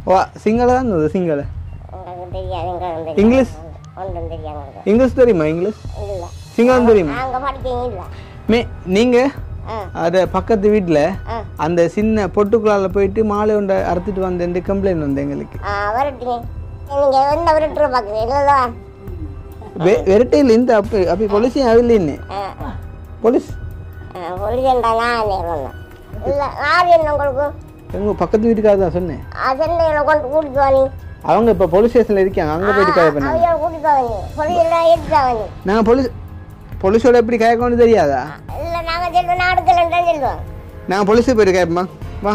ஓ சிங்கள தான் இருந்தது Sinhala English English தெரியுமா இங்கிலீஷ் சிங்களம் தெரியுமா நீங்கள் அது பக்கத்து வீட்டில் அந்த சின்ன பொட்டுக்குள்ளால போயிட்டு மாலை உண்டை அறுத்துட்டு வந்தேன் கம்ப்ளைண்ட் வந்து எங்களுக்கு வெரைட்டியில் இந்த அப்போ அப்போ பொலிஸையும் அவில்லைன்னு போலீஸ் எங்க பக்கத்து வீட்டுக்காக தான் சொன்னேன் அவங்க இப்போ போலீஸ் ஸ்டேஷனில் இருக்காங்க அங்கே போயிட்டு காய பண்ணாங்க நாங்கள் போலீஸோட எப்படி காய கொண்டு தெரியாதா நாங்கள் போலீஸுக்கு போயிட்டு காயப்போமா வா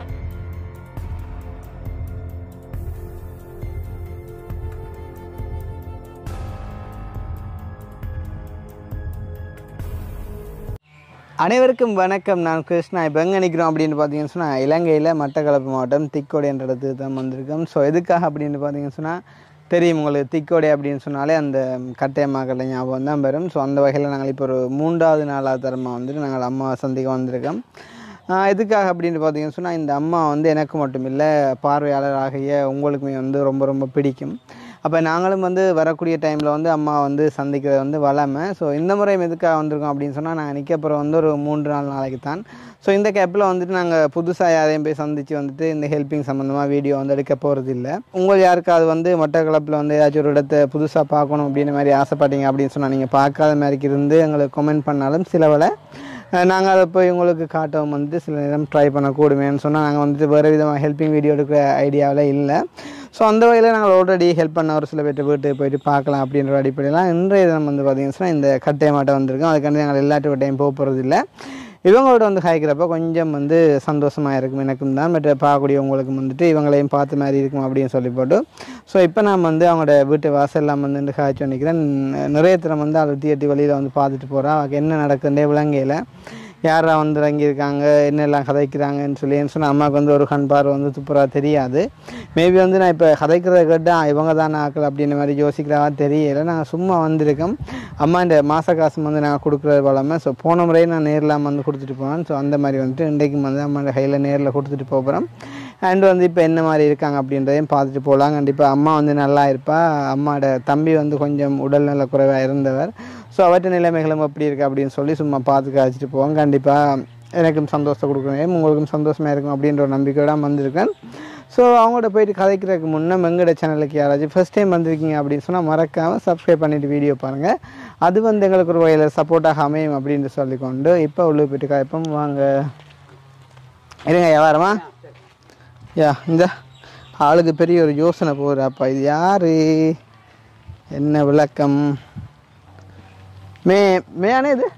அனைவருக்கும் வணக்கம். நான் கிருஷ்ணா. இப்போ எங்கே நிற்கிறோம் அப்படின்னு பார்த்தீங்கன்னு சொன்னால் இலங்கையில் மட்டக்களப்பு மாவட்டம் திக்கோடை என்ற இடத்துக்கு தான் வந்திருக்கோம். ஸோ எதுக்காக அப்படின்னு பார்த்தீங்கன்னு சொன்னால் தெரியும் உங்களுக்கு, திக்கோடை அப்படின்னு சொன்னாலே அந்த கட்டையம்மாக்களை ஞாபகம் தான் வரும். ஸோ அந்த வகையில் நாங்கள் இப்போ ஒரு 3வது நாளாக தரமாக வந்துட்டு நாங்கள் அம்மா சந்திக்க வந்திருக்கோம். எதுக்காக அப்படின்னு பார்த்தீங்கன்னு சொன்னால் இந்த அம்மா வந்து எனக்கு மட்டும் இல்லை பார்வையாளராகிய உங்களுக்குமே வந்து ரொம்ப ரொம்ப பிடிக்கும். அப்போ நாங்களும் வந்து வரக்கூடிய டைமில் வந்து அம்மா வந்து சந்திக்கிறது வந்து வளமை. ஸோ இந்த முறையும் எதுக்காக வந்திருக்கோம் அப்படின்னு சொன்னால் நாங்கள் நிற்கப்புறம் வந்து ஒரு 3-4 நாளைக்கு தான். ஸோ இந்த கேப்பில் வந்துட்டு நாங்கள் புதுசாக யாரையும் போய் சந்தித்து வந்துட்டு இந்த ஹெல்ப்பிங் சம்மந்தமாக வீடியோ வந்து எடுக்க போகிறது இல்லை. உங்கள் யாருக்காவது வந்து மட்டக்களப்பில் வந்து ஏதாச்சும் ஒரு இடத்த புதுசாக பார்க்கணும் அப்படின்ற மாதிரி ஆசைப்பட்டீங்க அப்படின்னு சொன்னால் நீங்கள் பார்க்காத மாதிரிக்கு இருந்து எங்களுக்கு கமெண்ட் பண்ணாலும் சிலவளை நாங்கள் அதை போய் உங்களுக்கு காட்டவும் வந்துட்டு சில நேரம் ட்ரை பண்ணக்கூடுமேன்னு சொன்னால் நாங்கள் வந்துட்டு வேறு விதமாக ஹெல்ப்பிங் வீடியோ எடுக்கிற ஐடியாவில் இல்லை. ஸோ அந்த வகையில் நாங்கள் ஆல்ரெடி ஹெல்ப் பண்ண ஒரு சில பேர்ட்டு வீட்டுக்கு போயிட்டு பார்க்கலாம் அப்படின்ற அடிப்படையெல்லாம் இன்றைய தினம் வந்து பார்த்திங்கன்னா இந்த கட்டை மாட்டை வந்திருக்கோம். அதுக்காண்டி நாங்கள் எல்லாட்டு டைம் போக போகிறது இல்லை. இவங்களோட வந்து காய்க்கிறப்ப கொஞ்சம் வந்து சந்தோஷமாக இருக்கும் எனக்கும் தான். பட் பார்க்கக்கூடிய உங்களுக்கு வந்துட்டு இவங்களையும் பார்த்த மாதிரி இருக்கும் அப்படின்னு சொல்லி போட்டு ஸோ இப்போ நான் வந்து அவங்களோட வீட்டு வாசல்லாம் வந்து காய்ச்சி நிற்கிறேன். நிறைய தினம் வந்து அழுத்தி எட்டி வழியில் வந்து பார்த்துட்டு போகிறேன். அவருக்கு என்ன நடக்குதுன்றே விளங்கையில் யாரா வந்து இறங்கியிருக்காங்க என்னெல்லாம் கதைக்கிறாங்கன்னு சொன்னால் அம்மாவுக்கு வந்து ஒரு கண் பார்வை வந்து துப்புராக தெரியாது. மேபி வந்து நான் இப்போ கதைக்கிறத கேட்டால் இவங்க தான் ஆக்கள் அப்படின்ற மாதிரி யோசிக்கிறவா தெரியலை. நாங்கள் சும்மா வந்திருக்கோம். அம்மா இந்த மாத காசு வந்து நாங்கள் கொடுக்குறது வளமை. ஸோ போன முறையே நான் நேரில் வந்து கொடுத்துட்டு போவேன். ஸோ அந்த மாதிரி வந்துட்டு இன்றைக்கும் வந்து அம்மாவோட கையில் நேரில் கொடுத்துட்டு போகிறோம். அண்ட் வந்து இப்போ என்ன மாதிரி இருக்காங்க அப்படின்றதையும் பார்த்துட்டு போகலாம். கண்டிப்பாக அம்மா வந்து நல்லா இருப்பா. அம்மாவோட தம்பி வந்து கொஞ்சம் உடல் நல குறைவாக இருந்தவர். ஸோ அவற்ற நிலைமைகளும் எப்படி இருக்குது அப்படின்னு சொல்லி சும்மா பார்த்து காய்ச்சிட்டு போவோம். கண்டிப்பாக எனக்கும் சந்தோஷத்தை கொடுக்கணும், உங்களுக்கும் சந்தோஷமாக இருக்கும் அப்படின்ற ஒரு நம்பிக்கையோட வந்திருக்கேன். ஸோ அவங்களோட போயிட்டு கதைக்கிறதுக்கு முன்னே எங்களோட சேனலுக்கு யாராச்சும் ஃபஸ்ட் டைம் வந்திருக்கீங்க அப்படின்னு சொன்னால் மறக்காமல் சப்ஸ்கிரைப் பண்ணிவிட்டு வீடியோ பாருங்கள். அது வந்து எங்களுக்கு ஒரு வகையில் சப்போர்ட்டாக அமையும் அப்படின்னு சொல்லிக்கொண்டு இப்போ உள்ளே போயிட்டு காய்ப்போம். வாங்க இருங்க வியாபாரமா இந்த ஆளுக்கு பெரிய ஒரு யோசனை போகிறாப்பா. இது யார், என்ன விளக்கம்? மேயானே இது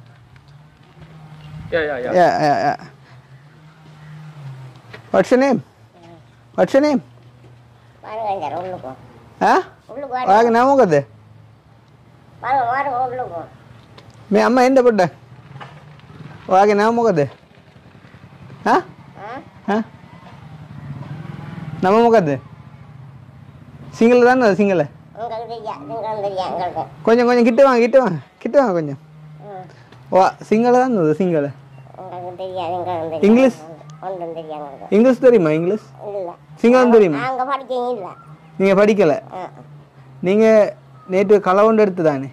What's your name? What's your name? Wag na mo ka de? May amma hindi po da? Wag na mo ka de? Ha? Ha? Nama mo ka de? Single தான் single? கொஞ்சம் கொஞ்சம் கிட்ட வாங்க கொஞ்சம். ஓ சிங்கள தான் சிங்கள இங்கிலீஷ் இங்கிலீஷ் தெரியுமா? English சிங்களம் தெரியுமா? நீங்கள் படிக்கலை. நீங்கள் நேற்று களவுண்டு எடுத்து தானே?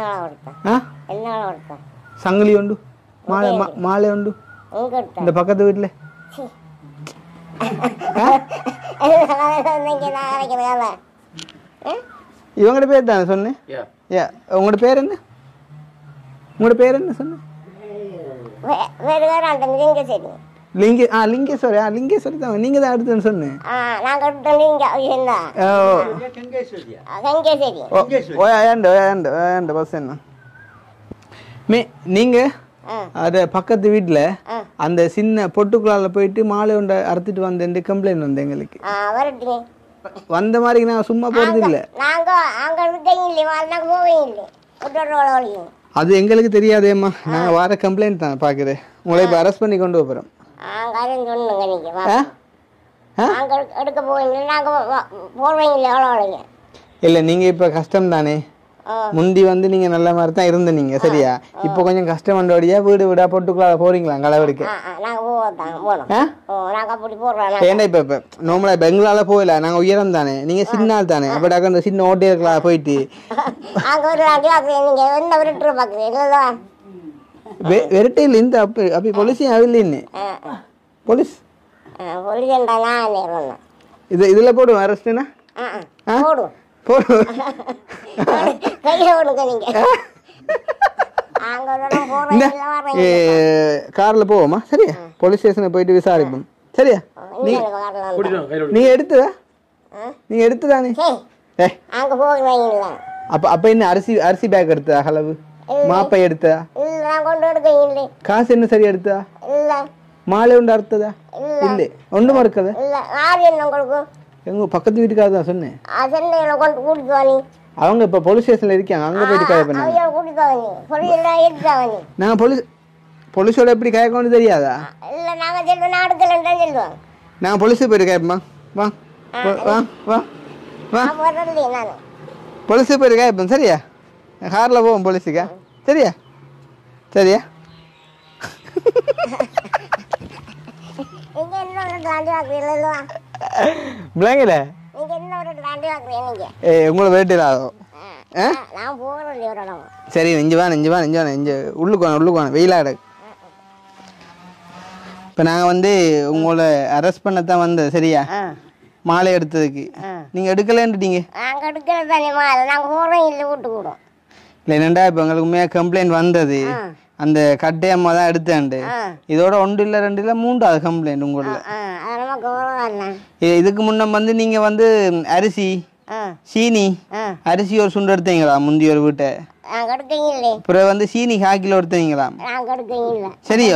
சங்கிலி உண்டு, மாலை உண்டு இந்த பக்கத்து வீட்டில். இவங்களோட பேர் தானே சொன்னேன்? உங்களோட பேர் என்ன? உங்களோட பேர் என்ன சொன்னேன்? லிங்கேஸ்வரி. லிங்கேஸ்வரி தான் நீங்கள் தான் எடுத்துன்னு சொன்னேன். பஸ் என்ன நீங்கள் அது பக்கத்து வீட்டில் அந்த சின்ன பொட்டுக்குள்ளால போயிட்டு மாலை உண்டை அறுத்துட்டு வந்தேன் கம்ப்ளைண்ட் வந்து எங்களுக்கு வந்த மாதிரி நாங்கள் சும்மா போகிறது இல்லை. அது எங்களுக்கு தெரியாதேம்மா. நாங்கள் வர கம்ப்ளைண்ட் தான் பார்க்குறேன். உங்களை இப்போ அரெஸ்ட் பண்ணி கொண்டு போகிறோம். இல்லை நீங்கள் இப்போ கஷ்டம் தானே. முந்தி வந்து நீங்க நல்ல மாதிரி தான் இருந்த நீங்க சரியா இப்போ கொஞ்சம் கஷ்டம் வந்தோடியா வீடு வீடா போட்டுக்குள்ள போறீங்களா களவெடுக்க ஏன்னா இப்ப நோமலா பெங்களால போயில நாங்க உயரம் தானே நீங்க சின்ன ஆள் தானே அப்ப அந்த சின்ன ஓட்டே இருக்கலாம் போயிட்டு வெரைட்டில இந்த அப்ப அப்படி பொலிசியும் அவில்லைன்னு போலீஸ் இதுல போடுவோம் அரெஸ்ட்னா கார்ல போவோமா சரியா போலீஸ் ஸ்டேஷனுக்கு போயிட்டு விசாரிப்போம் சரியா நீங்க எடுத்ததா நீங்க எடுத்ததானே அப்ப அப்ப என்ன அரிசி அரிசி பேக் எடுத்தா அளவு மாப்பை எடுத்தா காசு என்ன சரியா எடுத்தா மாலை உண்டு அறுத்ததா இல்ல ஒண்ணுமா இருக்கதா எங்க பக்கத்து வீட்டுக்காக தான் சொன்னேன் அவங்க இப்ப போலீஸ் ஸ்டேஷன்ல இருக்காங்க அங்க போயிட்டு காய பண்ணாங்க நாங்க போலீஸோட எப்படி காய கொண்டு தெரியாதா நாங்க போலீஸ் போயிட்டு காயப்போமா வா வா வா வா போலீஸ் போயிட்டு காயப்போம் சரியா கார்ல போவோம் போலீஸுக்கா சரியா சரியா பிள்ளைங்கள உங்களை வேட்டில ஆகும் சரி நெஞ்சு வா நெஞ்சு வா நெஞ்சு வா நெஞ்சு உள்ளுக்கு வாங்க வெயிலாடு இப்போ நாங்கள் வந்து உங்களை அரெஸ்ட் பண்ணத்தான் வந்தது சரியா மாலை எடுத்ததுக்கு நீங்கள் எடுக்கலன்னுட்டீங்க இல்லை என்னண்டா இப்போ எங்களுக்கு உண்மையாக கம்ப்ளைண்ட் வந்தது அந்த கட்டையம்மா தான் எடுத்தாண்டு இதோட 1 இல்ல 2 இல்ல 3வது கம்ப்ளைண்ட் உங்களுக்கு இதுக்கு முன்ன வந்து நீங்க வந்து அரிசி சீனி அரிசி ஒரு சுண்டு எடுத்தீங்களா முந்தி ஒரு வீட்டை அப்புறம் வந்து சீனி 1/4 கிலோ எடுத்தீங்களா சரியோ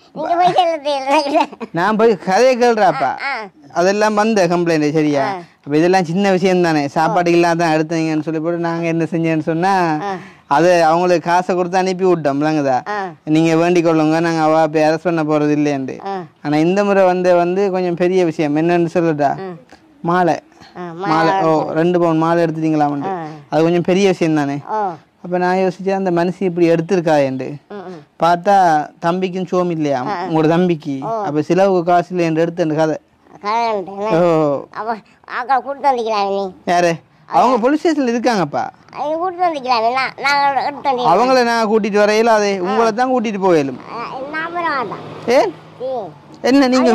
நான் போய் கதையை கேள்றாப்பா அதெல்லாம் வந்த கம்ப்ளைண்ட் சரியா அப்ப இதெல்லாம் சின்ன விஷயம் தானே சாப்பாடு இல்லாதான் எடுத்தீங்கன்னு சொல்லி போட்டு நாங்க என்ன செஞ்சேன்னு சொன்னா அது அவங்களுக்கு காசை கொடுத்து அனுப்பி விட்டோம் விளங்குதா நீங்க வேண்டிக் கொள்ளுங்க நாங்க அவ போய் அரெஸ்ட் பண்ண போறது இல்லையாண்டு ஆனா இந்த முறை வந்து கொஞ்சம் பெரிய விஷயம் என்னன்னு சொல்லுடா மாலை மாலை 2 பவுன் மாலை எடுத்துட்டீங்களாமண்டு அது கொஞ்சம் பெரிய விஷயம் தானே அப்ப நான் யோசிச்சேன் அந்த மனுஷி இப்படி எடுத்திருக்காயண்டு பார்த்தா தம்பிக்கும் சோம் இல்லையா உங்களோட தம்பிக்கு அப்ப செலவுக்கு காசு இல்லையன்று எடுத்து கதை யாரு அவங்க போலீஸ் ஸ்டேஷன்ல இருக்காங்கப்பா அவங்கள நான் கூட்டிட்டு வரையில அதே உங்களை தான் கூட்டிட்டு போயிலும் என்ன நீங்க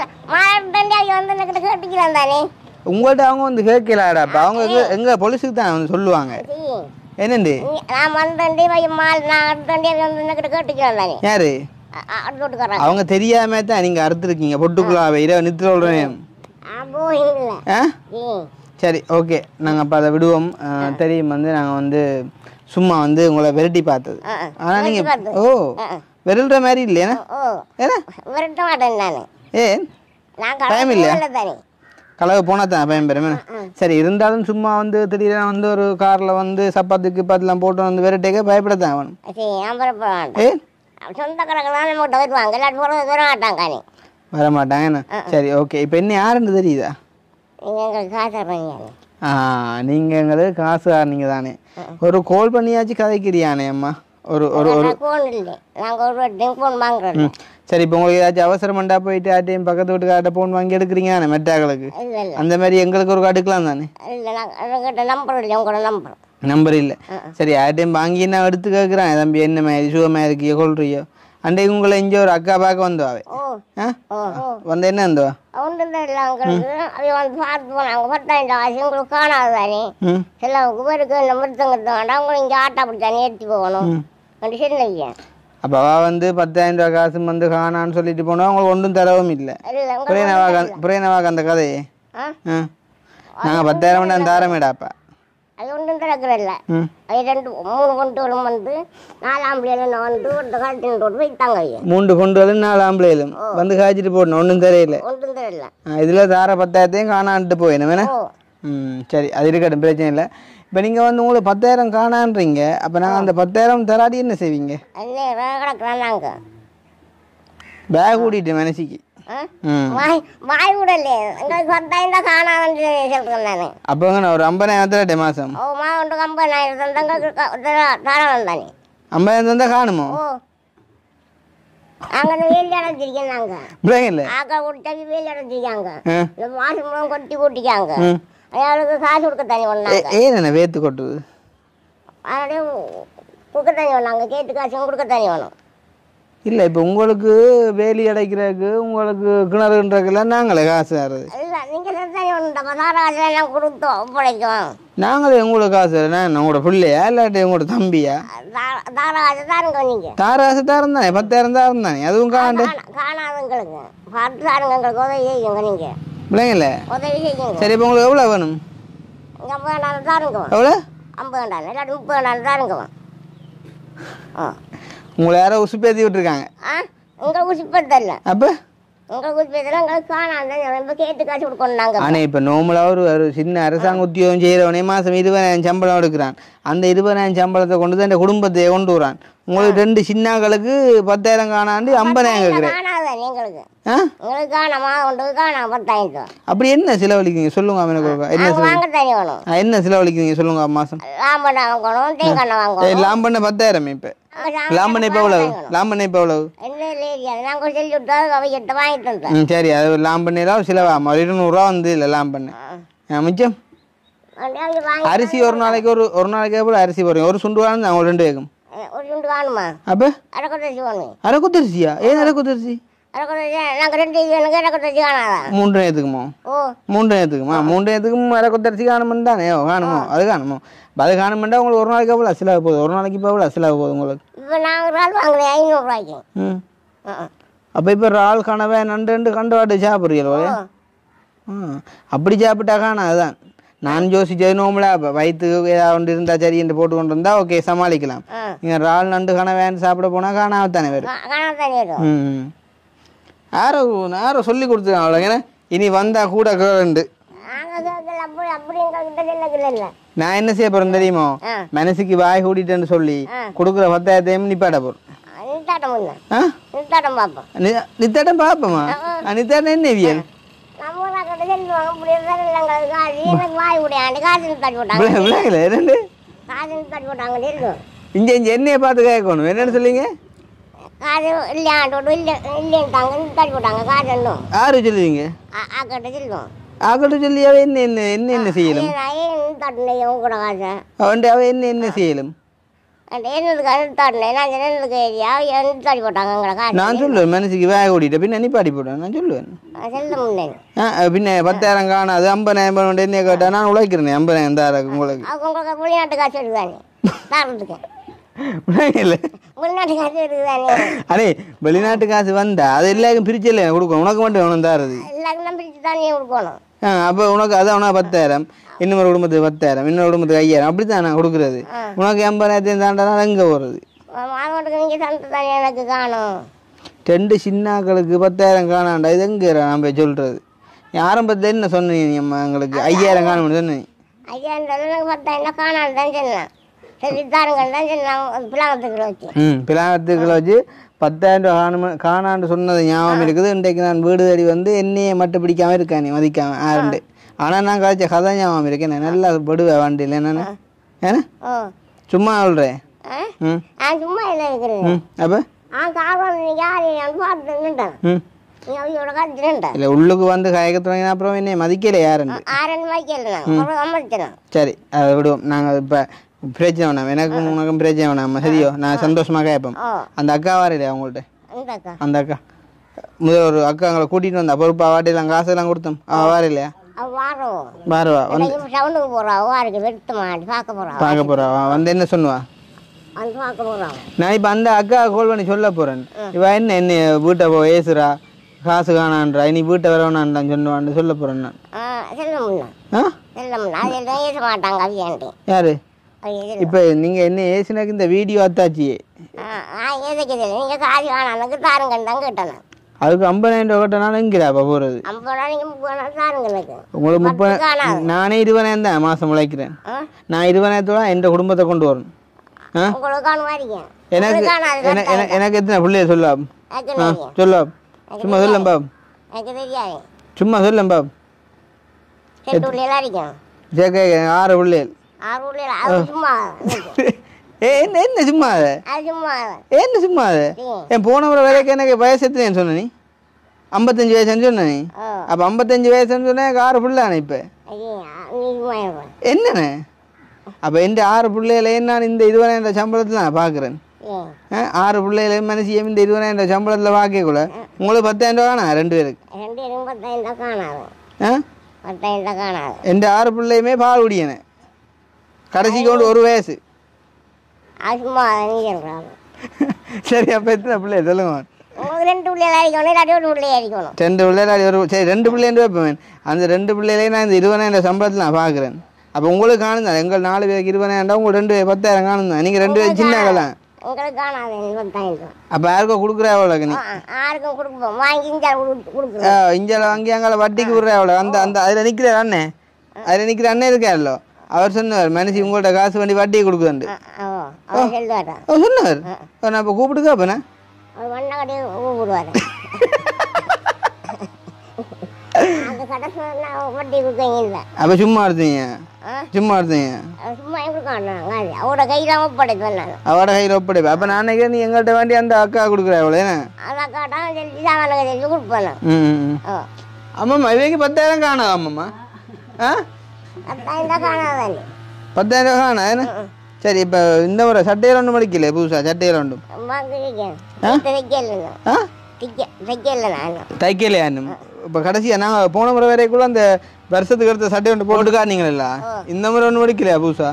உங்கள்ட்ட அவங்க வந்து கேட்கலாடாப்பா அவங்க எங்க போலீஸுக்கு தான் வந்து சொல்லுவாங்க என்னண்டு யாரு அவங்க தெரியாம தான் நீங்க அறுத்துருக்கீங்க பொட்டுக்குள்ளாவே இரவு நித்து சொல்றேன் சரி ஓகே நாங்கள் அப்போ அதை விடுவோம் தெரியும் வந்து நாங்கள் வந்து சும்மா வந்து உங்களை விரட்டி பார்த்தது ஆனால் நீங்கள் விரல்ற மாதிரி இல்லையா ஏன் பயம் இல்லையா கலவை போனால் தான் பயம் பெறும் சரி இருந்தாலும் சும்மா வந்து திடீர்னு வந்து ஒரு காரில் வந்து சப்பாத்துக்கு பத்துலாம் போட்டு வந்து விரட்டிக்க பயப்படத்தான் அவனும் வர மாட்டாங்க என்ன சரி ஓகே இப்போ என்ன யாருன்னு தெரியுதா நீங்க எங்களுக்கு காசு ஆறீங்க தானே ஒரு கால் பண்ணியாச்சு கதைக்கிறியானே அம்மா ஒரு ஒரு ஒரு சரி இப்போ உங்களுக்கு ஏதாச்சும் அவசரமாண்டா போயிட்டு ஆட்டையும் பக்கத்து வீட்டுக்கார்ட்ட போன் வாங்கி எடுக்கிறீங்க தானே மெட்டாக்களுக்கு அந்த மாதிரி எங்களுக்கு ஒரு எடுக்கலாம் தானே நம்பர் இல்லை சரி ஆட்டையும் வாங்கி நான் எடுத்து கேட்குறேன் தம்பி என்ன மாதிரி சுகமா இருக்கியோ கொள்றியோ அன்றைக்கு உங்களை இங்கே ஒரு அக்கா பார்க்க வந்தோவே வந்து என்ன வந்தோவா அப்ப அவ வந்து 10,000 ரூபாய் காசு வந்து காணான்னு சொல்லிட்டு போனா உங்களுக்கு ஒன்றும் தரவும் இல்லை புரியனவாக அந்த கதையே நாங்க 10,000 தாரமேடாப்பா அது ஒன்றும் திறக்கிறல்ல அது 2-3 கொண்டுகளும் வந்து 4 ஆம்பளையிலும் வந்து ஒரு காட்டின் போட்டு வைத்தாங்க 3 கொண்டுகளும் 4 ஆம்பளையிலும் வந்து காய்ச்சிட்டு போடணும் ஒன்றும் தெரியல இதுல தார 10,000 காணான்ட்டு போயிடும் வேணா சரி அது இருக்கட்டும் பிரச்சனை இல்லை இப்போ நீங்கள் வந்து உங்களுக்கு 10,000 காணான்றீங்க அப்போ நாங்கள் அந்த 10,000 தராடி என்ன செய்வீங்க கிடக்குறாங்க பேக் கூட்டிட்டு மனசிக்கு வாய் விடலையே எங்களுக்கு 10,000 தான் காணாதுன்னு சொல்றேன் நான். அப்போங்க ஒரு 50,000 மாதம். ஓ ஒன்று 50,000 தந்தங்களுக்கு தாராளம் தானே. 50,000 தந்தா காணுமோ? ஓ நாங்கள் வேலி அடைஞ்சிருக்கேன் நாங்கள். பிள்ளைங்கல்ல ஆக்கா கொடுத்தாக்கி வேலி அடைஞ்சிருக்காங்க. இந்த மாசம் மூலம் கொட்டி கூட்டிக்காங்க. அயாளுக்கு காசு கொடுக்க தனி ஒன்றாங்க. ஏன் வேத்து கொட்டுது? அதோடய கொடுக்க தனி ஒன்றாங்க. கேட்டு காசும் கொடுக்க தனி வேணும். இல்லை இப்போ உங்களுக்கு வேலி அடைக்கிறதுக்கு உங்களுக்கு கிணறுன்றதுக்கெல்லாம் நாங்களே காசு தருது. இல்லை நீங்கள் தனி ஒன்றும் தாராளம் கொடுத்தோம் ஒப்படைக்கும். நாங்களே உங்களுக்கு காசு நான் உங்களோட பிள்ளையா இல்லாட்டி உங்களோட தம்பியா? தாராளம் தாருங்க நீங்கள். தாராசு தாரம் தானே 10,000 தாரம் தானே அதுவும் காணாண்டு காணாதுங்களுக்கு பார்த்து தாருங்க எங்களுக்கு உதவி செய்யுங்க நீங்கள். பிள்ளைங்கள உதவி செய்யுங்க. சரி இப்போ உங்களுக்கு எவ்வளோ வேணும்? 50,000 தாருங்க. எவ்வளோ? 50,000 இல்லாட்டி 30,000 தாருங்க. உங்களை யாரோ உசுப்பேத்தி விட்டுருக்காங்க. உங்களுக்கு உசுப்பேத்தல. அப்போ உங்களுக்கு உசுப்பேத்தல எங்களுக்கு காணாது. இப்போ கேட்டு காசு கொடுக்கணும் நாங்கள். ஆனால் இப்போ நார்மலாக ஒரு சின்ன அரசாங்க உத்தியோகம் செய்கிறவனே மாதம் 20,000 சம்பளம் எடுக்கிறான். அந்த 20,000 சம்பளத்தை கொண்டு தான் இந்த குடும்பத்தை கொண்டு வரான். உங்களுக்கு 2 சின்னாக்களுக்கு 10,000 காணாண்டு 50,000 கேட்குறேன். காணாத எங்களுக்கு உங்களுக்கு காணாமா கொண்டு காணாம 10,000. அப்படி என்ன செலவழிக்கிறீங்க சொல்லுங்க? எனக்கு என்ன வாங்க தனி வேணும். என்ன செலவழிக்கிறீங்க சொல்லுங்க? மாதம் லாம்பண்ணை வாங்கணும், தேங்காய் வாங்கணும். லாம்பண்ணை 10,000 இப்போ. லாம்பண்ணை இப்போ எவ்வளவு? லாம்பண்ணை இப்போ எவ்வளவு? என்ன இல்லையா நாங்கள் சொல்லி விட்டா அவைகிட்ட வாங்கிட்டு வந்தோம். சரி அது லாம்பண்ணிலாம் சிலவாமா 200 வந்து இல்லை லாம்பண்ணை மிச்சம். அரிசி ஒரு நாளைக்கு ஒரு நாளைக்கு எவ்வளோ அரிசி போடுறீங்க? ஒரு சுண்டு வாங்க அவங்க 2 வேகும். ஒரு சுண்டு வாங்கணுமா? அப்போ அரைக்கொத்தரிசி வேணும். அரைக்கொத்தரிசியா? ஏன் அரைக்கொத்தரிசி? அரைக்கொத்தரிசி நாங்கள் 2 எனக்கு அரைக்கொத்தரிசி காணாதா? 3 நேரத்துக்குமோ? ஓ 3 நேரத்துக்குமா? 3 நேரத்துக்கும் அரைக்கொத்தரிசி காணுமென்னு தானே காணுமோ? அது காணுமோ? அது காணுமெண்டா உங்களுக்கு ஒரு நாளைக்கு எவ்வளோ அசிலாக போகுது? ஒரு நாளைக்கு இப்போ எவ்வளோ அசிலாக போகுது உங்களுக்கு? இப்போ நாங்கள் ஒரு ஆள் வாங்குறேன் 500 ரூபாய்க்கு. அப்போ இப்போ ஒரு ஆள் கனவே நண்டு கண்டு வாட்டு சாப்பிட்றீங்களோ? அப்படி சாப்பிட்டா காணா அதுதான் நான் யோசிச்சது. நோம்பலா வயிற்றுக்கு ஏதாவது ஒன்று இருந்தால் சரி என்று போட்டு கொண்டு இருந்தால் ஓகே சமாளிக்கலாம். நீங்கள் இறால் நண்டு கனவேன்னு சாப்பிட போனால் காணாமத்தானே வரும். யாரோ சொல்லி கொடுத்துருக்காங்க அவ்வளோ. ஏன்னா இனி வந்தால் கூட கேண்டு நான் என்ன செய்ய போறேன் தெரியுமோ? மனசுக்கு வாய் கூட்டிட்டேன்னு சொல்லி கொடுக்குற 10,000 நிப்பாட்ட போறேன். நித்தாட்டம் பாப்போமா? நித்தாட்டம் என்ன வியல்? இங்க என்னைய பார்த்து கேட்கணும் என்னன்னு சொல்லிங்க? யாரு சொல்லுவீங்க? ஆக்கட்ட சொல்லி அவ என்ன செய்யலும்? அவ என்ன செய்யலும்? நான் சொல்லுவேன் மனசுக்கு வேக ஓடிட்ட பின்ன நிப்பாடி போட்டேன் நான் சொல்லுவேன். பின்ன 10,000 காணாது 50,000 என்ன கேட்டா நான் உழைக்கிறேன் 50,000 தார உங்களுக்கு வெளிநாட்டு காசு எடுக்குதானே அடே வெளிநாட்டு காசு வந்தா அது எல்லாருக்கும் பிரிச்சு இல்லை கொடுக்கணும். உனக்கு மட்டும் வேணும் தாரது எல்லாருக்கும் பிரிச்சு தானே கொடுக்கணும். அப்போ உனக்கு அதான் உனக்கு 10,000 இன்னொரு குடும்பத்துக்கு 10,000 இன்னொரு குடும்பத்துக்கு 5,000 அப்படித்தான் நான் கொடுக்குறது. உனக்கு 80,000 தாண்டா எங்கே போகிறது? எனக்கு காணும் 2 சின்னாக்களுக்கு 10,000 காணாண்டா இது எங்கே நம்ம சொல்கிறது? ஆரம்பத்தில் என்ன சொன்னீங்க அம்மா? எங்களுக்கு 5,000 காணும்னு சொன்னீங்க. 5,000 10,000 காணான்னு தான் சொன்னேன். சரி தாருங்கள் தான் சொன்னேன். பிளாங்கத்துக்குள்ள வச்சு பிளாங்கத்துக்குள்ள வச்சு 10,000 காணாண்டு சொன்னது ஞாபகம் இருக்குது. இன்றைக்கு நான் வீடு தேடி வந்து என்னையே மட்டும் பிடிக்காம இருக்கேன் நீ மதிக்காம ஆண்டு. ஆனால் நான் கழிச்ச கதை ஞாபகம் இருக்கேன். நல்லா விடுவேன் வண்டியில் என்னென்ன ஏன்னா சும்மா சொல்கிறேன். சும்மா இல்லை இருக்கிறேன். அப்போ இல்லை உள்ளுக்கு வந்து கயக்க தொடங்கினா அப்புறம் என்ன மதிக்கல யாருன்னு சரி அதை விடுவோம். நாங்கள் இப்போ பிரச்சனை வேணாம் எனக்கும் உனக்கும் பிரச்சனை வேணாம் சரியோ? நான் சந்தோஷமாக கேட்பேன். அந்த அக்கா வரையில அவங்கள்ட்ட அந்த அக்கா முதல் ஒரு அக்கா அவங்களை கூட்டிகிட்டு வந்தா பொறுப்பா வாட்டிலாம் காசெல்லாம் கொடுத்தோம் அவள் வார இல்லையா? வாருவா பார்க்க போறா வந்து என்ன சொல்லுவா? நான் இப்போ அந்த அக்கா கால் பண்ணி சொல்ல போறேன். இவ என்ன வீட்டை போ ஏசுறா காசு காணான்றா இனி வீட்டை வரவேணான்டான்னு சொன்னான்னு சொல்ல போறேன் நான். யாரு இப்போ நீங்க என்ன ஏசுனாக்கு இந்த வீடியோ அத்தாச்சியே அதுக்கு 50,000 கட்டணாலும் எங்கிறாப்பா போறது? உங்களுக்கு 30 நானே 20,000 தான் மாசம் உழைக்கிறேன். நான் 20,000 என் குடும்பத்தை கொண்டு வரணும். எனக்கு எத்தனை பிள்ளைய சொல்லா சொல்ல சும்மா சொல்லம் பாப் எனக்கு தெரியாது. சும்மா சொல்லேன் பாப். 2 பிள்ளைகளா இருக்கும். ஜேகே 6 பிள்ளைகள். 6 பிள்ளைகள் அது சும்மா. என்ன சும்மா அது? அது சும்மா. என்ன சும்மா அது? என் போன முறை வேலைக்கு எனக்கு வயசு எத்தனைன்னு சொன்ன நீ? 55 வயசுன்னு சொன்ன நீ? அப்போ 55 வயசுன்னு சொன்னா 6 பிள்ளைண்ணே இப்போ. என்னண்ணே? அப்போ எந்த 6 பிள்ளைகளை நான் இந்த 20,000 சம்பளத்தில் நான் பார்க்குறேன். 6 பிள்ளைகளை மனுஷியம் இந்த 20,000 சம்பளத்தில் பார்க்கக்கூட உங்களுக்கு 10,000 ரூபா காணா 2 பேருக்கு? 2 பேரும் 10,000 காணாது. 10,000 காணாது. எந்த 6 பிள்ளையுமே பால் குடியனே கடைசிக்கு கொண்டு 1 வயசு. சும்மா நீ சொல்கிறாங்க. சரி அப்போ எத்தனை பிள்ளை சொல்லுங்க. உங்களுக்கு 2 பிள்ளைகள் அடிக்கணும், இல்லாட்டி 1 பிள்ளை அடிக்கணும். 2 பிள்ளைகள் சரி 2 பிள்ளைன்னு வைப்பேன். அந்த 2 பிள்ளைகளையும் நான் இந்த 20,000 சம்பளத்தில் நான் பார்க்குறேன். அப்போ உங்களுக்கு காணுந்தா எங்கள் 4 பேருக்கு 20,000 உங்களுக்கு 2 பேர் 10,000 காணுந்தா. நீங்கள் 2 பேர் சின்னக்கலாம். உங்களுக்கு காணாது 10,000. அப்போ யாருக்கோ கொடுக்குறா எவ்வளோ நீ? யாருக்கும் கொடுப்போம். வாங்கி இஞ்சால் கொடுக்குறோம். இஞ்சால வாங்கி அங்கே வட்டிக்கு விட்றா எவ்வளோ? அந்த அதில் நிற்கிற அண்ணே, அதில் நிற்கிற அண்ணே இருக்காரല്ലോ அவர் சொன்னார் மனுஷி உங்கள்கிட்ட காசு வண்டி வட்டியை கொடுக்குறேன் சொன்னார். நான் இப்போ கூப்பிட்டுக்கா அப்பண்ணே கூப்பிடுவார். அப்போ சும்மா இருந்தீங்க? சும்மா இருந்தீங்க? சும்மா அவட கையில் ஒப்படைப்பேன். அவட கையில் ஒப்படைப்பேன். அப்போ நான் நினைக்கிறேன் நீ எங்கள்கிட்ட வேண்டி அந்த அக்கா கொடுக்குறா எவ்வளோ? அக்காட்டா கொடுப்பேன். ஆமாம்மா இவங்க 10,000 காணாது. ஆமாம்மா 10,000 காணாதான். 10,000 காணா என்ன? சரி இப்போ இந்த முறை சட்டையில் ஒன்றும் மடிக்கல புதுசா? சட்டையில் ஒன்றும் தைக்கலையா? இப்போ கடைசியா நாங்கள் போன முறை வரைக்குள்ள அந்த வருஷத்துக்கு எடுத்த சட்டை ஒன்று போட்டுக்கானீங்களா? இந்த முறை ஒன்றும் மடிக்கலையா புதுசா?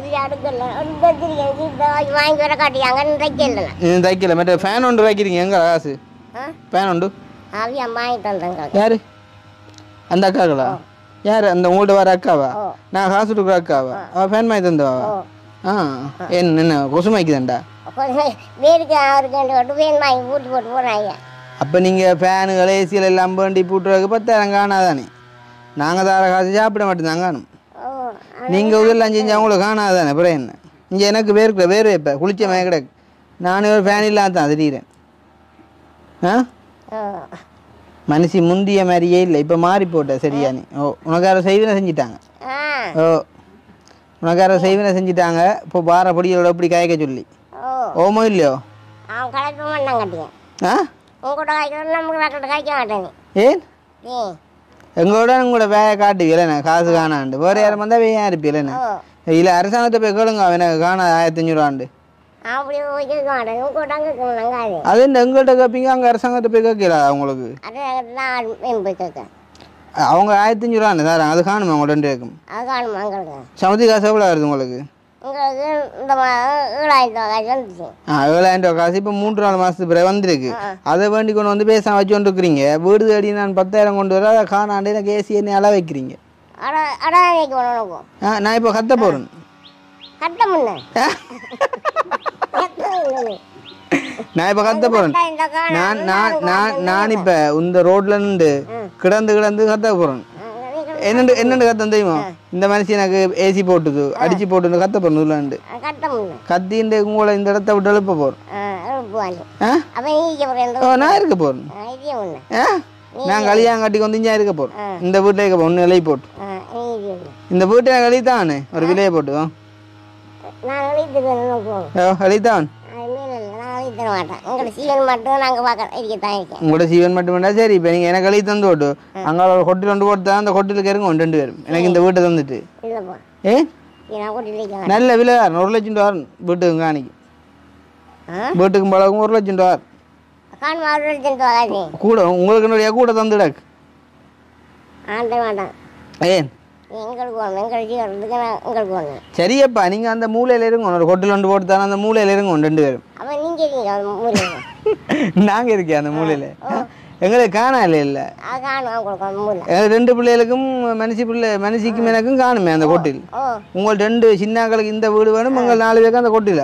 தைக்கல. மற்ற ஃபேன் ஒன்று வைக்கிறீங்க எங்க காசு? ஃபேன் ஒன்று யாரு? அந்த அக்காக்களா? யார் அந்த உங்கள்கிட்ட வர அக்காவா? நான் காசு கொடுக்குற அக்காவா? அவள் ஃபேன் வாங்கி தந்தவா? என்ன கொசு மாய்க்குதாண்டா? அப்போ நீங்கள் ஃபேனுகள் ஏசியில் எல்லாம் வேண்டி போட்டுறதுக்கு 10,000 காணாதானே? நாங்கள் தர காசு சாப்பிட மாட்டேன் காணும். நீங்கள் இதெல்லாம் செஞ்சு அவங்களுக்கு காணாதானே? அப்புறம் என்ன இங்கே எனக்கு வேறு வைப்பேன் குளிச்ச மய கிடக்கு. நானே ஒரு ஃபேன் இல்லாத தான் திடீரேன். மனுஷி முந்திய மாதிரியே இல்லை, இப்போ மாறி போட்டேன் சரியா நீ? உனக்கு யாரோ செய்வினை செஞ்சிட்டாங்க. உனக்கு யாரோ செய்வினை செஞ்சிட்டாங்க. இப்போ பாறை பொடியோட இப்படி காய்க்க சொல்லி ஓமோ இல்லையோ? ஏன் எங்களோட உங்களோட வேலை காட்டுவீங்களே காசு காணாண்டு வேறு யாரும் வந்தால் வேயா இருப்பீங்களேண்ணே? இல்லை அரசாங்கத்தை போய் கேளுங்க எனக்கு காணா 1,500 ரூபாண்டு. அது இந்த எங்கள்கிட்ட கேட்பீங்க அங்கே அரசாங்கத்தை போய் கேட்கல அவங்களுக்கு? அவங்க 1,500 ரூபான்னு தராங்க. அது காணுமா உங்க 2 பேருக்கும்? சமதி காசு எவ்வளோ வருது உங்களுக்கு? 7,000 ரூபா காசு இப்போ 3-4 மாதத்துக்கு பிறகு வந்திருக்கு. அதை வேண்டி கொண்டு வந்து பேச வச்சு கொண்டு இருக்கிறீங்க. வீடு தேடி நான் 10,000 கொண்டு வர அதை காணாண்டு எனக்கு ஏசி என்ன அள வைக்கிறீங்க. நான் இப்போ கத்த போகிறேன். நான் இப்போ கத்த போகிறேன். நான் இப்போ இந்த ரோட்ல நின்று கிடந்து கத்த போகிறேன். என்னென்னு கத்தம் தெரியுமா? இந்த மனுஷன் எனக்கு ஏசி போட்டுது அடிச்சு போட்டு கத்த போறேன். கத்தின்னு உங்களை இந்த இடத்த விட்டு எழுப்ப போறேன். நான் இருக்க போறேன். நான் கல்யாணம் வந்து இங்கே இருக்க போறேன். இந்த வீட்டில் இருக்க போறேன். 1 இலையை போட்டு இந்த வீட்டை நான் கழித்தானே ஒரு விலையை போட்டு கழித்தான். உங்களோட சீவன் மட்டும் வேண்டாம். சரி இப்போ நீங்கள் எனக்கு கழித்து தந்து போட்டு அங்கே ஹோட்டல் கொண்டு போட்டு அந்த ஹோட்டலுக்கு இருங்க 2 பேரும் எனக்கு இந்த வீட்டை தந்துட்டு. நல்ல விலை 1,00,000 ரூபா வீட்டுக்கு காணிக்கு. வீட்டுக்கும் பழகும் 1,00,000 ரூபா கூட உங்களுக்கு என்னுடைய கூட தந்துடாக்கு. ஏன் சரியப்பா நீங்க அந்த மூலையில இருங்க. ஒரு ஹோட்டல் ஒன்று போட்டு தானே அந்த மூலையில இருங்க 2 பேரும். நாங்க இருக்கேன் அந்த மூலையில. எங்களுக்கு காணா இல்ல 2 பிள்ளைகளுக்கும் மனுஷிக்கும் எனக்கும் காணுமே அந்த கொட்டில். உங்கள் 2 சின்னாக்களுக்கு இந்த வீடு வேணும். உங்கள் 4 பேருக்கு அந்த கொட்டில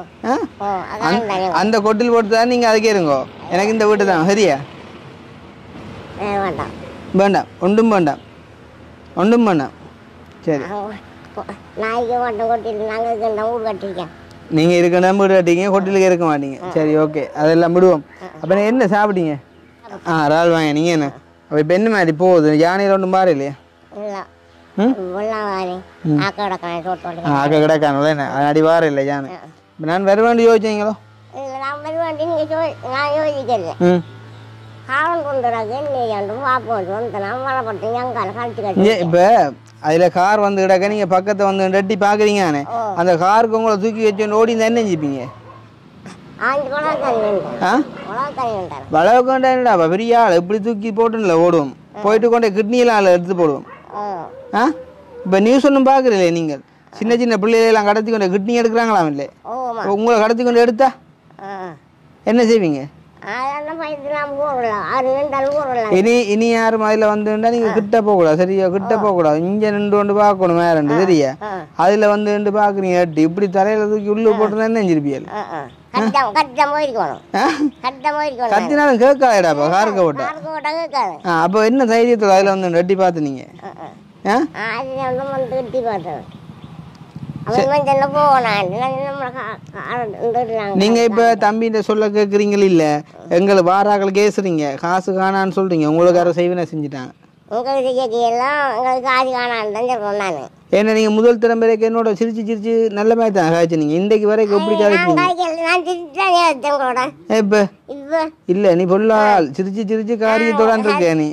அந்த கொட்டில் போட்டு தான் நீங்க அதுக்கே இருங்கோ. எனக்கு இந்த வீட்டு தான் சரியா? வேண்டாம் ஒன்றும் வேண்டாம் ஒன்றும் வேண்டாம். சரி நீங்கள் இருக்கணும் வீடு கட்டிங்க ஹோட்டலுக்கு இருக்க மாட்டீங்க. சரி ஓகே அதெல்லாம் விடுவோம். அப்போ என்ன சாப்பிட்டீங்க? இறால் வாங்க. நீங்கள் என்ன அப்போ இப்போ என்ன மாதிரி போகுது யானையில் ஒன்றும் பாரு இல்லையா இல்லை ம் வெள்ளாவாரி ஆக்கடக்கான தோட்டம் ஆக்க கிடக்கானல என்ன அடி வாரம் இல்லை யானை இப்போ நான் வர வேண்டி யோசிச்சீங்களோ இல்லை நான் வருவாண்டி நீங்கள் நான் யோசிக்கிறேன் ம் காலம் கொண்டு வராது நீ பார்ப்போம் வந்து நான் வளப்பட்டேன் அங்கால கழிச்சு கழிச்சு இப்போ அதில் கார் வந்து கிடக்க நீங்கள் பக்கத்தை வந்து ரெட்டி பார்க்குறீங்கண்ணே அந்த காருக்கு உங்களை தூக்கி வச்சு ஓடி தான் என்ன செஞ்சுப்பீங்க ஆஞ்சு குளம் தண்ணி வேண்டாம் ஆ குளம் தண்ணி வேண்டாம் வளவுக்கு வேண்டாம்டா பெரிய ஆள் எப்படி தூக்கி போட்டுல ஓடுவோம் போயிட்டு கொண்டே கிட்னியெல்லாம் அதில் எடுத்து போடுவோம் ஆ இப்போ நியூஸ் ஒன்றும் பார்க்குறீங்களே நீங்கள் சின்ன சின்ன பிள்ளைகளெல்லாம் கடத்தி கொண்டு கிட்னி எடுக்கிறாங்களாம் இல்லை உங்களை கடத்தி கொண்டு எடுத்தா என்ன செய்வீங்க அதெல்லாம் பயத்துலாம் ஊறலாம் அது ரெண்டாலும் ஊறலாம் இனி யாரும் அதில் வந்துட்டா நீங்கள் கிட்ட போகக்கூடாது சரியா கிட்ட போகக்கூடாது இங்கே நின்று கொண்டு பார்க்கணும் வேறண்டு சரியா அதில் வந்து நின்று பார்க்குறீங்க எட்டு இப்படி தரையில் தூக்கி உள்ளே போட்டுனா என்ன செஞ்சிருப்பியல் கத்தினாலும் கேட்காதடாப்பா காருக்க போட்டா அப்போ என்ன தைரியத்தில் அதில் வந்து வெட்டி பார்த்து நீங்கள் நீங்க இப்ப தம்பிகிட்ட சொல்ல கேக்குறீங்களா இல்ல எங்களை வாராக்கள் கேசுறீங்க காசு காணான்னு சொல்றீங்க உங்களுக்கு யாரும் செய்வினை செஞ்சுட்டாங்க ஏன்னா நீங்க முதல் தலைமுறைக்கு என்னோட சிரிச்சு சிரிச்சு நல்ல மாதிரி தான் காய்ச்சி நீங்க இன்றைக்கு வரைக்கும் எப்படி இப்ப இல்ல நீ பொல்லால் சிரிச்சு சிரிச்சு காரியத்தோட இருக்க நீ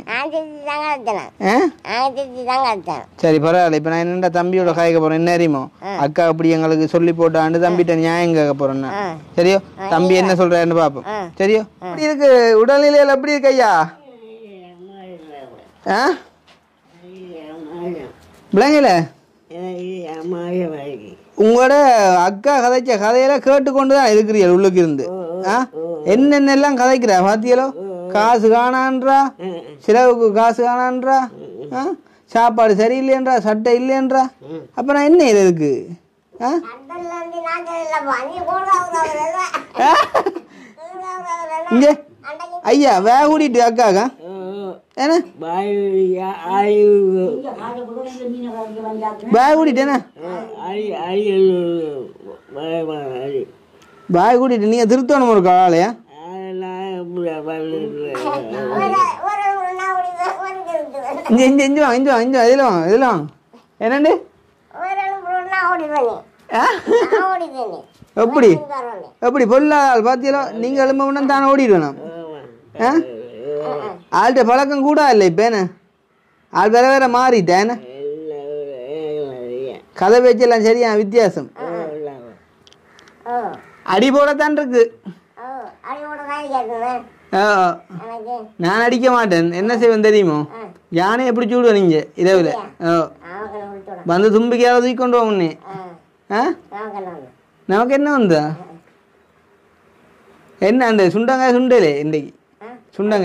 சரி பரவாயில்ல இப்ப நான் என்னடா தம்பியோட காய்க்க போறேன் என்ன அறியுமோ அக்கா அப்படி எங்களுக்கு சொல்லி போட்டாண்டு தம்பிட்ட நியாயம் கேட்க போறேன் சரியோ தம்பி என்ன சொல்றாருன்னு பாப்போம் சரியோ அப்படி இருக்கு உடல்நிலையில எப்படி இருக்கு ஐயா பிள்ளைங்கள உங்களோட அக்கா கதைச்ச கதையில கேட்டுக்கொண்டு தான் இருக்கிறீர்கள் உள்ளுக்கு இருந்து என்னென்னலாம் கதைக்கிறா பாத்தியலோ காசு காணான்றா சிலவுக்கு காசு காணான்றா சாப்பாடு சரியில்லைன்றா சட்டை இல்லைன்றா அப்புறம் என்ன இது இருக்கு இங்க ஐயா வேக கூட்டிட்டு அக்காக்கா என்ன பேக் கூட்டிட்டேண்ணா பேக் கூட்டிட்டு நீங்க திருத்தணும் ஒரு காலையா இதெல்லாம் என்னண்டு எப்படி எப்படி பொல்லால் பாத்தியலோ நீங்க எழும்ப தானே ஓடிடுவேன் ஆள்கிட்ட பழக்கம் கூட இல்லை இப்ப என்ன ஆள் வேற வேற மாறிட்டேன் கதை பேச்செல்லாம் சரியா வித்தியாசம் அடி போடத்தான் இருக்கு நான் அடிக்க மாட்டேன் என்ன செய்வேன் தெரியுமோ யானை எப்படி சூடுவேன் நீங்க இரவுல வந்து தும்பிக்கையால தூக்கி கொண்டு போங்க நமக்கு என்ன வந்தா என்ன அந்த சுண்டங்காய் சுண்டலே இன்றைக்கு சுண்டங்க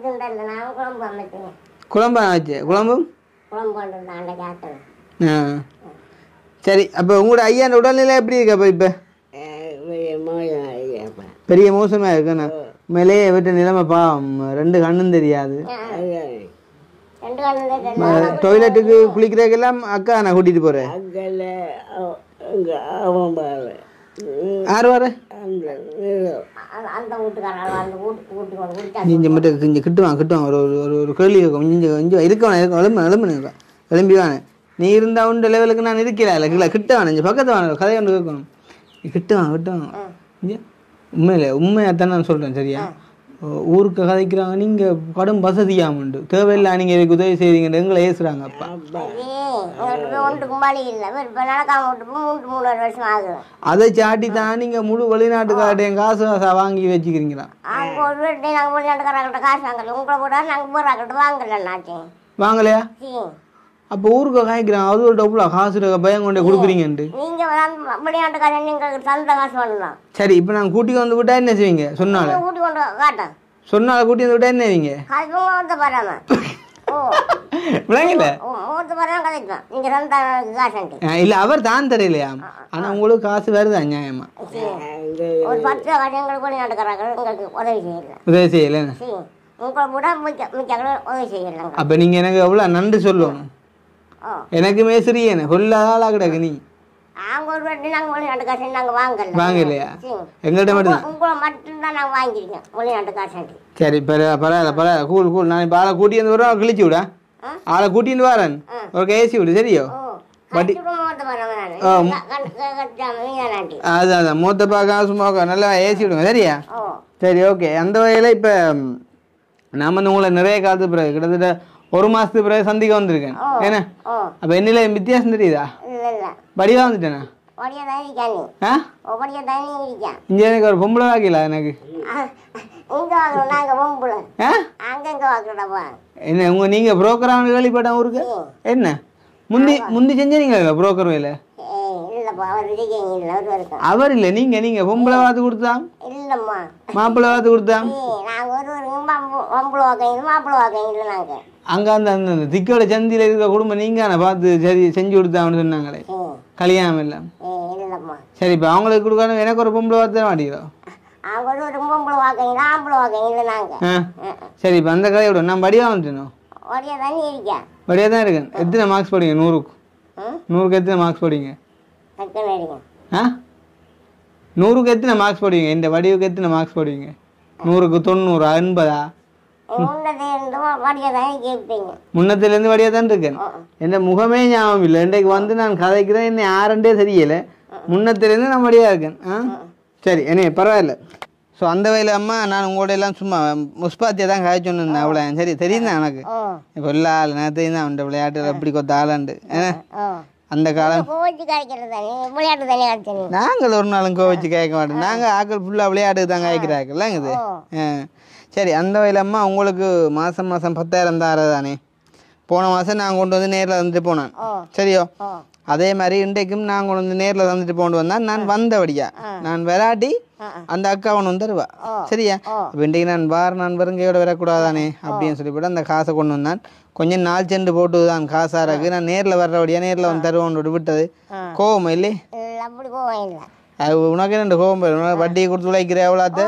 குழம்பு ஆச்சு குழம்பும் சரி அப்போ உங்களோட ஐயாண்ட உடல்நிலை எப்படி இருக்கப்ப இப்போ பெரிய மோசமா இருக்குண்ணா மேலேயே விட்ட நிலைமை பாவம் ரெண்டு கண்ணும் தெரியாது டாய்லெட்டுக்கு குளிக்கிறதுக்கெல்லாம் அக்கா நான் கூட்டிட்டு போறேன் யார் வர கொஞ்சம் மட்டும் கொஞ்சம் கிட்டுவான் ஒரு ஒரு ஒரு கேள்வி இருக்கும் கொஞ்சம் கொஞ்சம் இருக்கவான எழும்பிவானே நீ இருந்தா உண்டு லெவலுக்கு நான் இருக்கல இல்லை கிட்டவான கொஞ்சம் பக்கத்து வாங்க கதை ஒன்று கேட்கணும் கிட்டுவான் உண்மையில உண்மையாத்தான் நான் சொல்றேன் சரியா ஊருக்கு கதைக்கிறாங்க நீங்க கடும் வசதியாமண்டு தேவையில்லை நீங்க இதுக்கு உதவி செய்றீங்க எங்களை ஏசுறாங்க அப்பா அதை சாட்டி தான் நீங்க முழு வெளிநாட்டுக்கார்ட்ட காசு காசா வாங்கி வச்சுக்கிறீங்களா வாங்கலையா அப்போ ஊருக்கு காய்க்கிறான் அது ஒரு டப்புல காசு பயம் கொண்டே கொடுக்குறீங்கன்ட்டு சரி இப்போ நாங்கள் கூட்டி வந்து விட்டா என்ன செய்வீங்க சொன்னால கூட்டி வந்து விட்டா என்ன செய்வீங்க இல்ல அவர் தான் தெரியலையா ஆனா உங்களுக்கு காசு வருதா நியாயமா உதவி செய்யல அப்ப நீங்க எனக்கு எவ்வளவு நன்றி சொல்லணும் எனக்கு மேசரியேன கொல்லாத ஆளா கிடக்கு நீ நாங்க ஒரு வாட்டி நாங்க வெளிநாட்டு காசு நாங்க வாங்கல. வாங்கலையா? எங்கள்கிட்ட மட்டும் உங்களை மட்டும்தான் நாங்க வாங்கியிருக்கோம் வெளிநாட்டு காசு. சரி பரவாயில்ல கூல் நான் இப்போ ஆளை கூட்டி வந்து வரோம் கிழிச்சு விட ஆளை கூட்டின்னு வரேன் ஒரு ஏசி விடு சரியோ வட்டி அதான் மூத்த பார்க்க சும்மா நல்லா ஏசி விடுங்க சரியா சரி ஓகே அந்த வகையில் இப்போ நான் வந்து உங்களை நிறைய காலத்துக்கு பிறகு கிட்டத்தட்ட ஒரு மாசத்துக்கு பிறகு சந்திக்க வந்திருக்கேன் ஏன்னா அப்போ என்னில வித்தியாசம் தெரியுதா படிவா வந்துட்டேனா இங்க எனக்கு ஒரு பொம்பளை வாக்கல எனக்கு என்ன உங்க நீங்க புரோக்கர் ஆன கேள்விப்பட்ட ஊருக்கு என்ன முந்தி செஞ்சீங்க புரோக்கர் வேலை அவர் இல்ல நீங்க பொம்பளை வாத்து கொடுத்தா மாப்பிள்ளை வாத்து கொடுத்தா அங்க அந்த திக்கோட சந்தியில இருக்க குடும்பம் நீங்க பார்த்து சரி செஞ்சு கொடுத்தான்னு சொன்னாங்களே கல்யாணம் இல்ல சரி இப்ப அவங்களுக்கு கொடுக்காம எனக்கு ஒரு பொம்பளை வாத்து மாட்டேங்கிறோம் சரி இப்ப அந்த கதையை விட நான் படியா வந்துட்டேன் படியா தான் இருக்கேன் எத்தனை மார்க்ஸ் போடுங்க 100க்கு எத்தனை மார்க்ஸ் போடுங்க 100க்கு எத்தனை மார்க்ஸ் போடுவீங்க இந்த வடிவுக்கு எத்தனை மார்க்ஸ் போடுவீங்க 100க்கு 90 80 முன்னத்துல இருந்து வடியா தான் இருக்கேன் என் முகமே ஞாபகம் இல்லை இன்றைக்கு வந்து நான் கதைக்கிறேன் என்ன யாருன்றே தெரியல முன்னத்துல இருந்து நான் வடியா இருக்கேன் சரி என்ன பரவாயில்ல ஸோ அந்த வகையில் அம்மா நான் உங்களோட எல்லாம் சும்மா முஸ்பாத்தியை தான் காய்ச்சி சொன்னேன் அவ்வளோ சரி தெரியும் தான் எனக்கு இப்போ எல்லா ஆள் நேரத்தையும் தான் அவன் விளையாட்டு எப்படி கொத்த ஆளாண்டு அந்த காலம் நாங்கள் ஒரு நாளும் கோவிச்சு கேட்க மாட்டோம் நாங்கள் ஆக்கள் ஃபுல்லாக விளையாட்டுக்கு தான் காய்க்கிறாக்கெல்லாம் இது சரி அந்த வகையில் அம்மா உங்களுக்கு மாதம் 10,000 தான் தானே போன மாதம் நான் கொண்டு வந்து நேரில் வந்துட்டு போனேன் சரியோ அதே மாதிரி இன்றைக்கும் நான் கொண்டு வந்து நேரில் வந்துட்டு போண்டு வந்தேன் நான் வந்தபடியா நான் விளையாட்டி அந்த அக்கா ஒன்று தருவா சரியா இப்போ இன்றைக்கு நான் வருங்கையோட வரக்கூடாதானே அப்படின்னு சொல்லிவிட்டு அந்த காசை கொண்டு வந்தான் கொஞ்சம் நாள் சென்று போட்டு தான் காசாக இருக்கு நான் நேரில் வர்றபடியா நேரில் வந்து தருவோன்னு விட்டது கோவம் இல்லை அது உனக்கு என்ன கோவம் உனக்கு வட்டியை கொடுத்து உழைக்கிற எவ்வளோத்து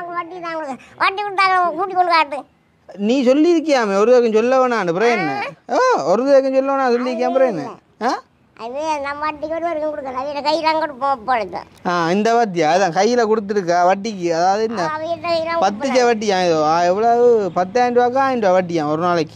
நீ சொல்லியிருக்கியாமே ஒரு வேகம் சொல்ல வேணாண்டு அப்புறம் என்ன ஒரு வேகம் சொல்ல வேணா சொல்லியிருக்கியா அப்புறம் என்ன இந்த வட்டியா அதான் கையில கொடுத்துருக்கா வட்டிக்கு அதாவது என்ன 10 வட்டியா எவ்வளவு 10,000 ரூபாய்க்கு 1000 ரூபா வட்டியா ஒரு நாளைக்கு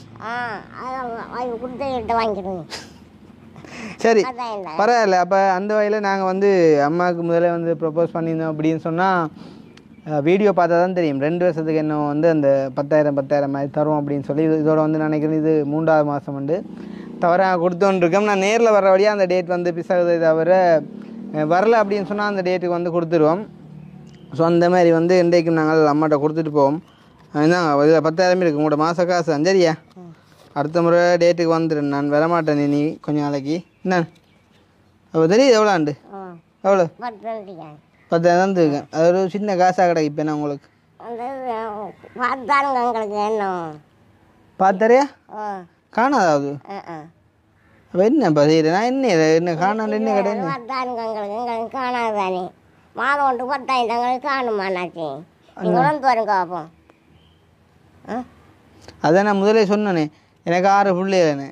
சரி பரவாயில்ல அப்போ அந்த வகையில் நாங்கள் வந்து அம்மாவுக்கு முதல்ல வந்து ப்ரப்போஸ் பண்ணியிருந்தோம் அப்படின்னு சொன்னால் வீடியோ பார்த்தா தான் தெரியும் 2 வருஷத்துக்கு என்ன வந்து அந்த 10,000 மாதிரி தரும் அப்படின்னு சொல்லி இதோட வந்து நினைக்கிறேன் இது 3வது மாதம் வந்து தவறாக கொடுத்தோன்ருக்கோம் நான் நேரில் வர வழியாக அந்த டேட் வந்து பிசாகுதை தவிர வரல அப்படின்னு சொன்னால் அந்த டேட்டுக்கு வந்து கொடுத்துருவோம் ஸோ அந்த மாதிரி வந்து இன்றைக்கும் நாங்கள் அம்மாட்ட கொடுத்துட்டு போவோம் என்னங்க இதில் 10,000 இருக்குது உங்களோட மாத காசு சரியா அடுத்த முறை டேட்டுக்கு வந்துடும் நான் வரமாட்டேன் நீ கொஞ்சம் நாளைக்கு என்ன அப்போ தெரியுது எவ்வளோ ஆண்டு எவ்வளோ 10,000 தான் இருக்கேன் அது ஒரு சின்ன காசாக கிடைக்கும் இப்போ நான் உங்களுக்கு பார்த்தாரியா காணாதாவது அப்போ என்னப்பா செய்கிறேன் நான் என்ன காணாது என்ன கிடையாது காணாதானே மாதம் ஒன்று 10,000 காணுமாண்ணாச்சி பார்ப்போம் அதான் நான் முதலே சொன்னேனே எனக்கு 6 பிள்ளைதானே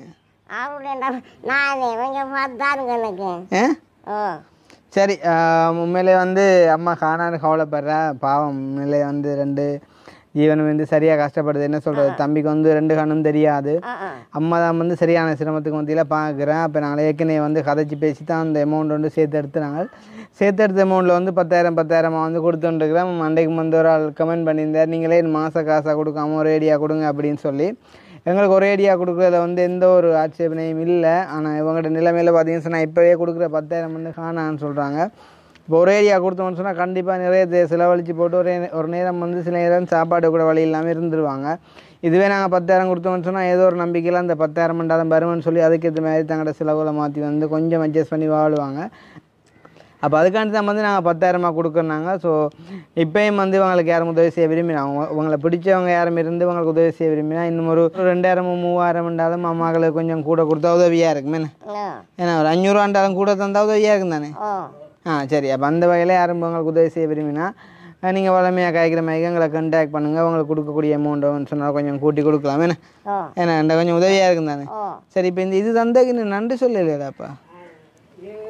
சரி உண்மையிலே வந்து அம்மா காணான்னு கவலைப்படுறா பாவம் உண்மையிலே வந்து 2 ஜீவனம் வந்து சரியாக கஷ்டப்படுது என்ன சொல்கிறது தம்பிக்கு வந்து 2 கண்ணும் தெரியாது அம்மா தான் வந்து சரியான சிரமத்துக்கு மத்தியில் பார்க்குறேன் அப்போ நாங்கள் ஏற்கனவே வந்து கதைச்சி பேசி தான் அந்த அமௌண்ட் வந்து சேர்த்து நாங்கள் சேர்த்தெடுத்த அமௌண்ட்டில் வந்து 10,000 வந்து கொடுத்துட்டுருக்குறேன் அன்றைக்கு வந்து ஒரு ஆள் கமெண்ட் பண்ணியிருந்தார் நீங்களே மாத காசாக கொடுக்காம ஒரு ஐடியா கொடுங்க அப்படின்னு சொல்லி எங்களுக்கு ஒரு ஐடியா கொடுக்குறதுல வந்து எந்த ஒரு ஆட்சேபனையும் இல்லை ஆனால் இவங்கள்ட்ட நிலைமையில் பார்த்தீங்கன்னு சொன்னால் இப்போவே கொடுக்குற 10,000 வந்து காணான்னு சொல்கிறாங்க இப்போ ஒரு ஏரியா கொடுத்தோம்னு சொன்னால் கண்டிப்பாக நிறைய செலவழித்து போட்டு ஒரு நேரம் வந்து சில நேரம் சாப்பாடு கூட வழி இல்லாமல் இருந்துருவாங்க இதுவே நாங்கள் 10,000 கொடுத்தோம்னு சொன்னால் ஏதோ ஒரு நம்பிக்கையில் அந்த 10,000 மண்டாதான் வரும்னு சொல்லி அதுக்கேற்ற மாதிரி தங்களோட செலவுகளை மாற்றி வந்து கொஞ்சம் அட்ஜஸ்ட் பண்ணி வாழுவாங்க அப்போ அதுக்காண்டி தான் வந்து நாங்கள் 10,000 கொடுக்குறாங்க ஸோ இப்போயும் வந்து இவங்களுக்கு யாரும் உதவி செய்ய விரும்பினாங்க இவங்களை பிடிச்சவங்க யாரும் இருந்து இவங்களுக்கு உதவி செய்ய விரும்பினா இன்னும் ஒரு 2,000 3,000 இருந்தாலும் அம்மாக்களுக்கு கொஞ்சம் கூட கொடுத்தா உதவியாக இருக்குமே ஏன்னா ஒரு 500 இருந்தாலும் கூட தந்தால் உதவியாக இருக்கும் தானே சரி அப்போ அந்த வகையில் யாரும் இவங்களுக்கு உதவி செய்ய விரும்பினா நீங்கள் வளமையாக காய்க்கிற மாதிரி எங்களை கண்டாக்ட் பண்ணுங்கள் அவங்களுக்கு கொடுக்கக்கூடிய அமௌண்ட்டுன்னு சொன்னால் கொஞ்சம் கூட்டி கொடுக்கலாம் ஏன்னா கொஞ்சம் உதவியாக இருக்கும் தானே சரி இப்போ இந்த இது தந்ததுக்கு நன்றி சொல்லலையாடாப்பா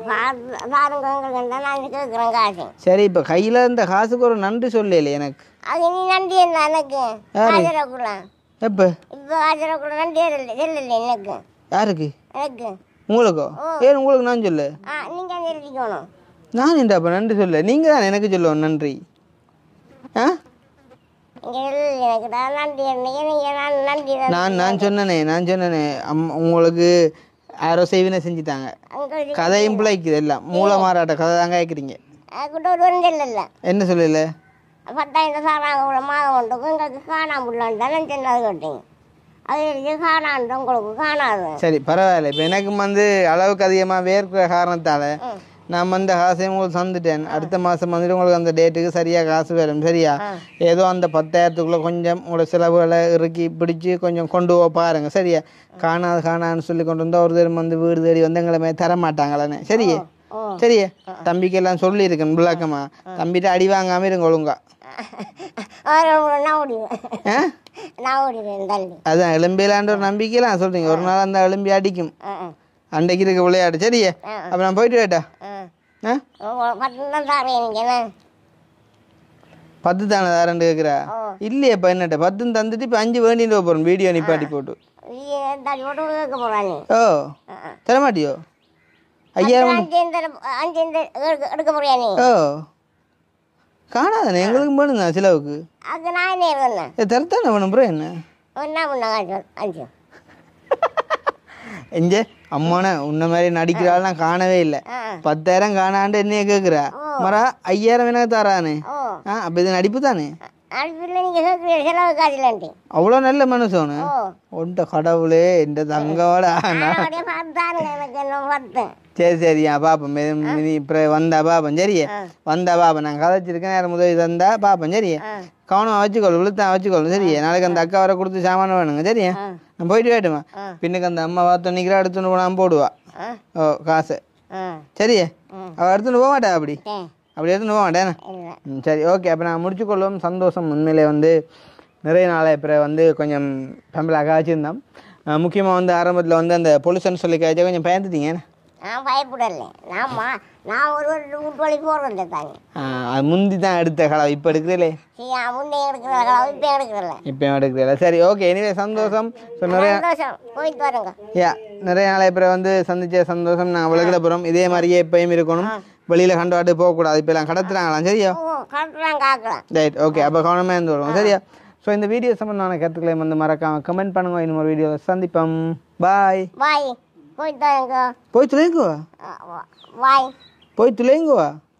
பாருங்க உங்களுக்கு நான் கேட்குறேன் காசு. சரி இப்போ கையில் இந்த காசுக்கு ஒரு நன்றி சொல்லல எனக்கு. அது நீ நன்றி என்ன எனக்கு ஆஜரக்குள்ள எப்போ இப்போ ஆஜரக்குள்ள நன்றி சொல்லல எனக்கு. யாருக்கு? எனக்கு. உங்களுக்கோ? ஏன் உங்களுக்கு நான் சொல்லு? நீங்கள் எழுதிக்கணும். நான் என்ன அப்போ நன்றி சொல்ல, நீங்கள் தான் எனக்கு சொல்லுவோம் நன்றி. ஆ எனக்கு தான் நன்றி நீங்கள் நான் நன்றி நான் சொன்னேனே உங்களுக்கு யாரோ செய்வினை செஞ்சுட்டாங்க. கதையும் பிள்ளைக்குது எல்லாம் மூளை மாறாட்ட கதை தாங்க கேட்குறீங்க. இல்லை என்ன சொல்லல? 10,000 சாராங்க கூட மாதம் உண்டு எங்களுக்கு காணாமலான்னு தானே சொன்னது கேட்டீங்க. அது காணாண்டு உங்களுக்கு காணாது. சரி பரவாயில்ல. இப்போ எனக்கு அளவுக்கு அதிகமாக வேர்க்கிற காரணத்தால் நான் காசையும் உங்களுக்கு தந்துட்டேன். அடுத்த மாதம் உங்களுக்கு அந்த டேட்டுக்கு சரியாக காசு வரும். சரியா? ஏதோ அந்த 10,000த்துக்குள்ளே கொஞ்சம் உங்களோட செலவுகளை இறுக்கி பிடிச்சி கொஞ்சம் கொண்டு போக பாருங்க. சரியா? காணான்னு சொல்லி கொண்டு வந்தால் ஒரு தரம் வீடு தேடி எங்களை தர மாட்டாங்களானே. சரியே? சரியே? தம்பிக்கு எல்லாம் சொல்லியிருக்கேன் விளக்கமா. தம்பிகிட்ட அடி வாங்காமல் இருங்க ஒழுங்கா. அதான் எலும்பிலான்ற ஒரு நம்பிக்கையெல்லாம் சொல்றீங்க. ஒரு நாள் அந்த எலும்பி அடிக்கும். அன்றைக்கு இருக்க விளையாடு. சரியே? அப்ப நான் போயிட்டு வேட்டா? 10 தானே தாரண்டு கேட்குறா? இல்லையப்பா என்னட்ட 10 தந்துட்டு இப்போ 5 வேண்டிட்டு போகிறோம். வீடியோ நிப்பாட்டி போட்டு. ஓ தரமாட்டியோ? 5,000 ஓ காணாதானே எங்களுக்கு வேணுங்க செலவுக்கு. தரத்தானே வேணும் ப்ரோ. என்ன எஞ்ச அம்மாண்ணே உன்ன மாதிரி நடிக்கிறாள் நான் காணவே இல்லை. 10,000 காணாண்டு என்னைய கேட்குறா. மரா 5,000 எனக்கு தரானே. அப்போ இது நடிப்பு தானே? அவ்வளோ நல்ல மனுஷனு. ஒன்ட்ட கடவுளே இந்த தங்கோட. சரி பாப்போம். இப்போ வந்தா பாப்போம். சரியே? வந்தா பாப்போம். நான் கதைச்சிருக்கேன். யாரும் உதவி தந்தா பாப்போம். சரியே? கவனமாக வச்சுக்கொள்ளு. விழுத்தான் வச்சுக்கொள்ளு. சரியே? நாளைக்கு அந்த அக்கா வர கொடுத்து சாமான வேணுங்க. சரியா? நான் போயிட்டு வேட்டுமா? பின்னுக்கு அந்த அம்மா பார்த்து நிற்கிறா எடுத்துன்னு போனா போடுவா. ஓ காசு. சரியே? அவள் எடுத்துன்னு போக மாட்டா? அப்படி எடுத்துன்னு போக மாட்டேன். சரி ஓகே. அப்போ நான் முடிச்சுக்கொள்ளும். சந்தோஷம். உண்மையிலே நிறைய நாளை இப்போ கொஞ்சம் ஃபேமிலியாக காய்ச்சிருந்தோம். முக்கியமாக ஆரம்பத்தில் அந்த பொல்யூஷன் சொல்லி காய்ச்சா கொஞ்சம் பயந்துட்டீங்க. நான் பயப்படலை. நான் ஒரு வீட்டு போடுறேன் தாங்க. அது முந்தி தான் எடுத்த கலவை. இப்போ எடுக்கிறீங்களே? முன்னே எடுக்கிற கலவை இப்போ எடுக்கிறல. இப்போ எடுக்கிறீங்களா? சரி ஓகே. எனிவே சந்தோஷம். ஸோ நிறைய போயிட்டு வரேங்க. நிறைய நாளை இப்போ சந்திச்ச சந்தோஷம். நாங்கள் விளக்கிட போகிறோம். இதே மாதிரியே எப்பயும் இருக்கணும். வெளியில் கண்டுபாட்டு போகக்கூடாது. இப்போ எல்லாம் கடத்துறாங்களாம். சரியா? Right okay. அப்போ கவனமாக இருந்து வருவோம். சரியா? ஸோ இந்த வீடியோ சம்பந்தமான கருத்துக்களை மறக்காமல் கமெண்ட் பண்ணுங்க. இன்னொரு வீடியோவில் சந்திப்போம். பாய் பாய். போய் துளைங்குவா.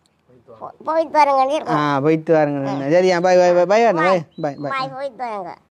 போயிட்டு வாருங்க. சரியா? பாய் பாய் பாய் பாய் பாய் பாய் பாய். போயிட்டு வரேங்க.